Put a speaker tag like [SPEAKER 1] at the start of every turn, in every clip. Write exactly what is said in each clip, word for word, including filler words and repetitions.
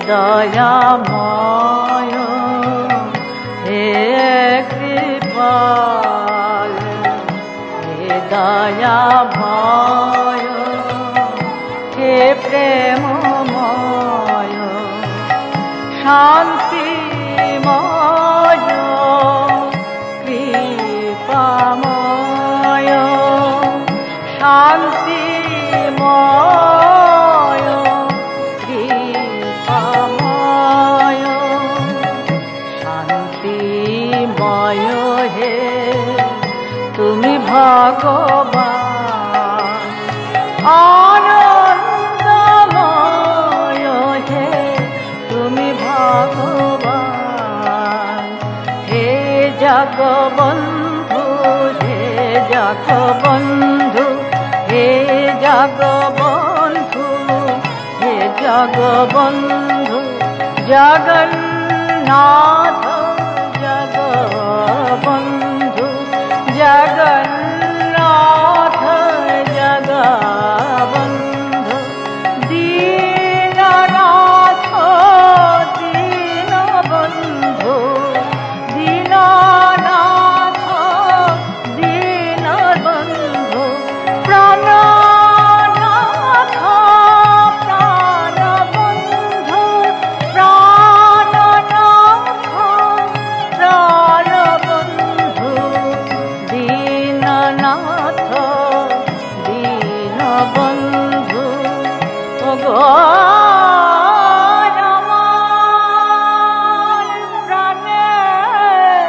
[SPEAKER 1] দয়াময় হে কৃপাল হে দয়াময় হে প্রেমময় শান্তিময় কৃপাময় শান্তিময় কৃপাময় শান্তিময় হে তুমি ভগবান আনন্দময় হে তুমি ভগবান হে জগবন্ধু হে জগবন্ধু হে জগবন্ধু হে জগবন্ধু জগন্নাথ জগবন্ধু জগন্নাথ জগবন্ধু দীননাথ দীনবন্ধু দীননাথ দীনবন্ধু প্রাণনাথ প্রাণবন্ধু প্রাণনাথ প্রাণবন্ধু দীননাথ দীনবন্ধু ওগো আমার প্রাণের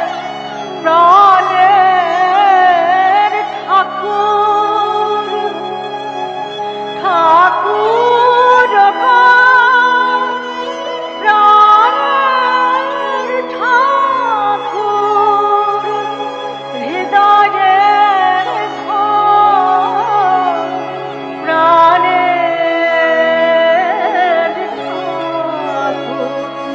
[SPEAKER 1] প্রাণের ঠাকুর ঠাকুর গো, প্রাণের ঠাকুর হৃদয়ের ঘর প্রাণের ঠাকুর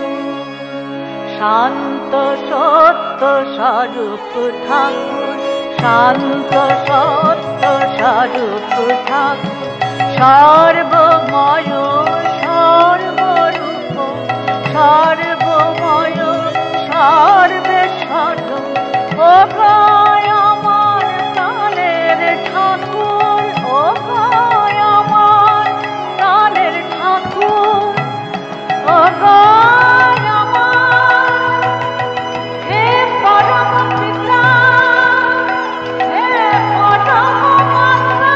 [SPEAKER 1] শান্ত সত্য স্বরূপ ঠাকুর শান্ত সত্য স্বরূপ ঠাকুর সর্বময় সর্বরূপ সর্বময় সর্বেশ্বর ও গায় আমার প্রাণের ঠাকুর ও গায় আমার প্রাণের ঠাকুর ও গায় আমার হে পরম পিতা হে পরম মাতা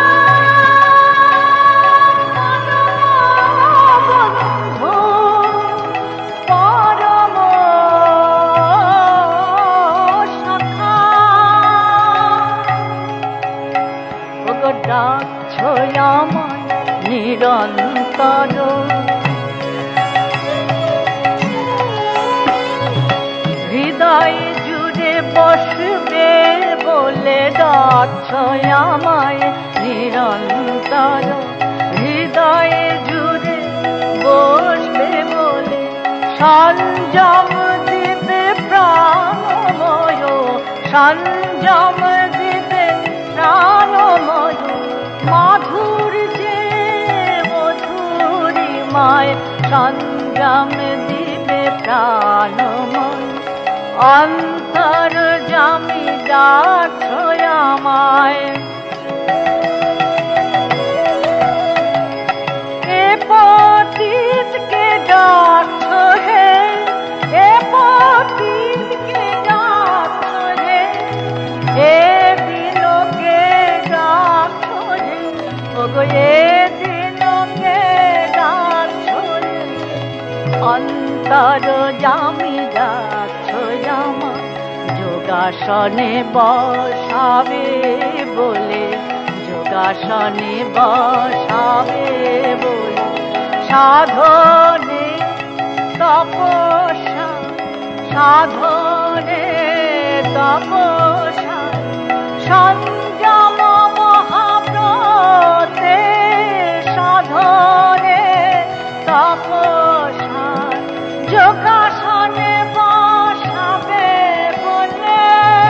[SPEAKER 1] পরম সখা ওগো ডাকছো আমায় নিরন্তর হৃদয় জুড়ে বসবে বলে ডাকছো আমায় নিরন্তর হৃদয় জুড়ে বসবে বলে সংযম দিবে প্রাণময় সংযম দিবে প্রাণময় মাধুর্যে মধুরিমায় সংযম দিবে প্রাণময় অন্তর জামি ডাকছো আমায় এ পতিতকে ডাকছো হে এ পতিতকে ডাকছো হে এ দিনকে ডাকছো হে ওগো এ দিনকে ডাকছো হে অন্তর জামি ডাকছো আমায় যোগাসনে বসাবে বলে যোগাসনে বসাবে বলে সাধনে তপস্যা সাধনে তপস্যা সংযম মহাব্রতে সাধনে তপস্যা যোগাসনে বসাবে বলে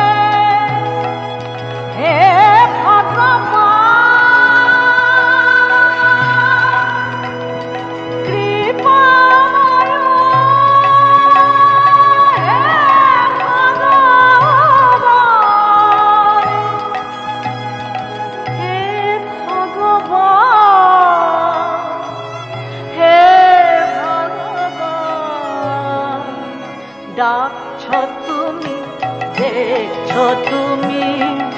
[SPEAKER 1] হে ভগবান কৃপাময় তুমি,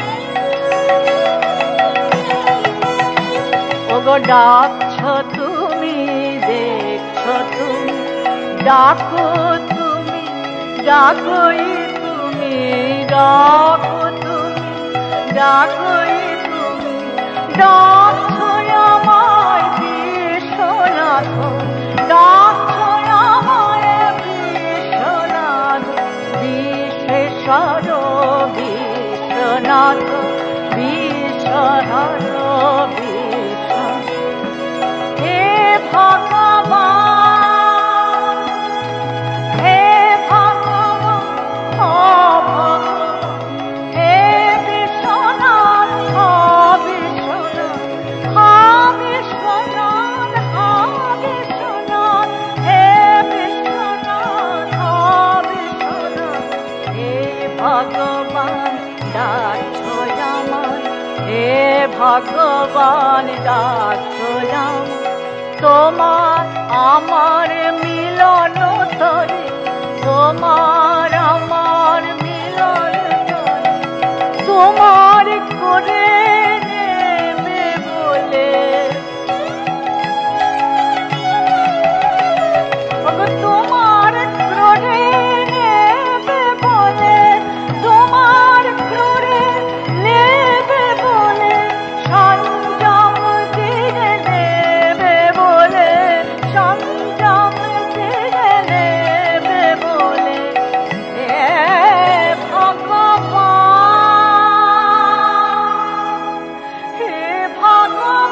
[SPEAKER 1] ওগো ডাকছো তুমি, দেখছো তুমি, ডাকো তুমি, ডাকোই তুমি, ডাকো তুমি, ডাকোই তুমি, ডাকছো আমায় বিশ্বনাথ, ডাকছো আমায় বিশ্বনাথ, বিশ্বেশ্বর বিশ্বনাথ, বিশ্বহর বিশ্বনাথ। হে ভগবান, হে ভগবান, ও ভগবান, হে বিশ্বনাথ, ও বিশ্বনাথ, হা বিশ্বনাথ, হা বিশ্বনাথ, হে বিশ্বনাথ, ও বিশ্বনাথ। হে ভগবান ডাকছো আমায়, হে ভগবান ডাকছো আমায়, তোমার আমার মিলন তরে, তোমার আমার মিলন তরে, তোমার করে নেবে বলে, তোমার করে নেবে বলে, তোমার করে নেবে বলে, সঞ্জম দিয়ে নেবে বলে, সঞ্জম দিয়ে নেবে বলে। হে ভগবান, হে ভগবান,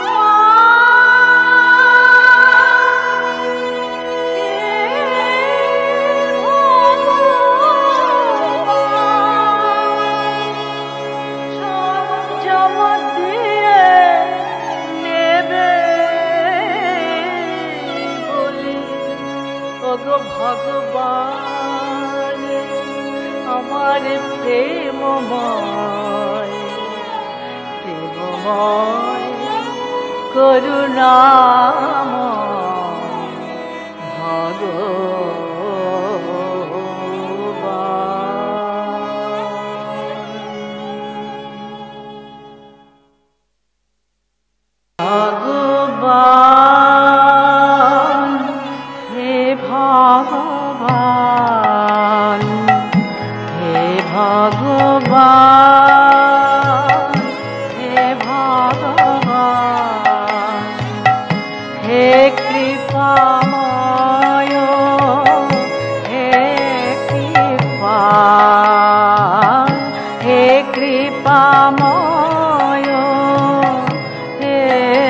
[SPEAKER 1] সঞ্জম দিয়ে নেবে বলে, ওগো ভগবান আমার প্রেমময়, প্রেমময় করুণাময় ভগবান। হে ভগবান, হে ভগবান, হে ভগবান, হে কৃপাময়, হে কৃপা, হে কৃপাময়, হে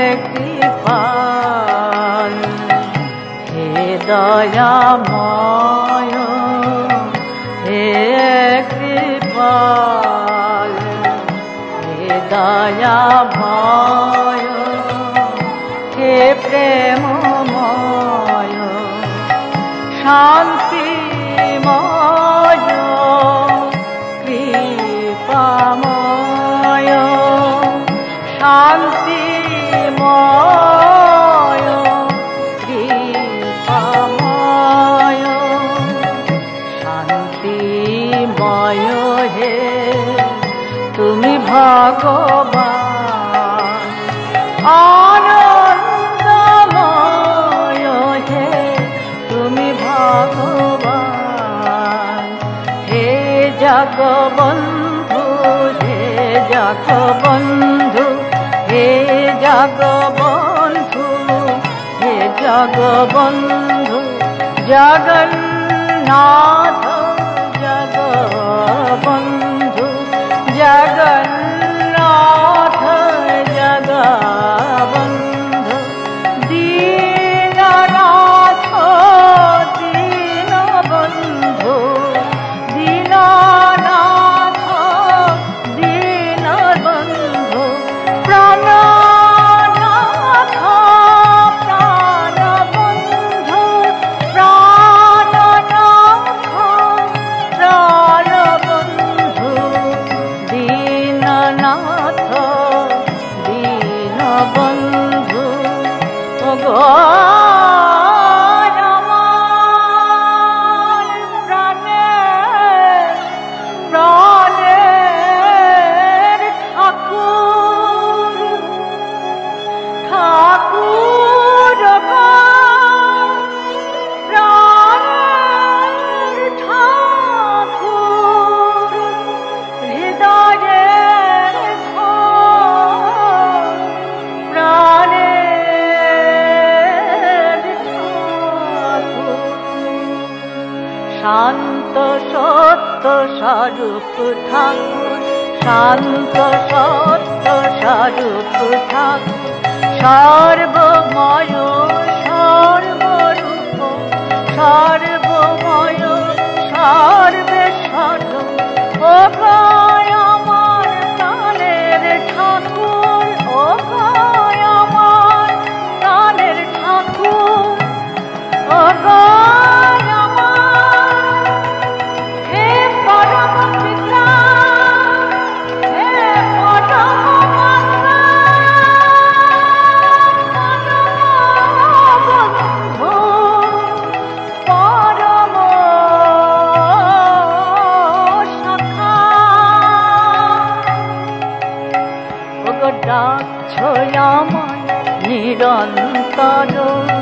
[SPEAKER 1] কৃপাল, হে দয়াময়, হে কৃপাল, হে দয়াময়, হে প্রেমময়, শান্তিময়, কৃপাময়, শান্তিময়, কৃপাময়, শান্তিময় হে তুমি ভগবান, আনন্দময় হে তুমি ভগবান। হে জগবন্ধু, হে জগবন্ধু, হে জগবন্ধু, হে জগবন্ধু, জগন্নাথ জগবন্ধু, জগন্নাথ জগবন্ধু, দীননাথ দীনবন্ধু, দীননাথ দীনবন্ধু, প্রাণনাথ প্রাণবন্ধু, প্রাণনাথ প্রাণবন্ধু, দীননাথ দীনবন্ধু। ওগো আমার প্রাণে প্রাণে ঠাকুর গো, প্রাণের ঠাকুর, হৃদয়ের ঠাকুর, প্রাণের ঠাকুর। শান্ত সত্য স্বরূপ ঠাকুর, শান্ত সত্য স্বরূপ ঠাকুর, সর্বময় সর্বরূপ, সর্বময় সর্বেশ্বর। ও গায় আমার প্রাণের ঠাকুর, ও গায় আমার প্রাণের ঠাকুর, ও গায় আমার হে পরম পিতা, হে পরম মাতা, পরম বন্ধু, পরম সখা। ওগো ডাকছো আমায় নিরন্তর,